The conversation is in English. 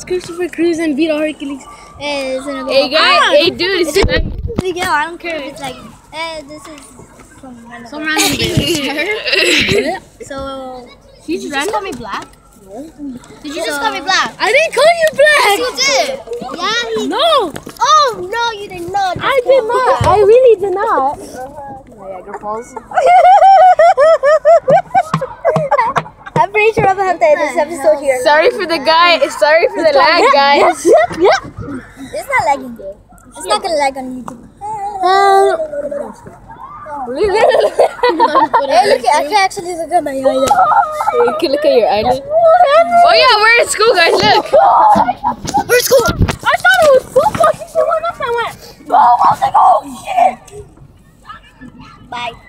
Christopher Cruz and Vito Hercules. Hey guys, hey dude, Miguel, I don't care if it's like, this is some random bitch. So, He's did you just random. call me black? Did you just call me black? I didn't call you black. You did. Yeah, No, Oh, no, you did not. I did not. I really did not. Niagara Falls. I'm pretty sure I'm going to end this episode here. sorry for the lag, guys. It's not lagging good. It's not going to lag on YouTube. Hey, look, I can actually look at my eyelid. You can look at your eyelid. Oh yeah, we're at school, guys. Look. Where's school? I thought it was so fucking cool enough. I went, oh, I was like, oh shit. Bye.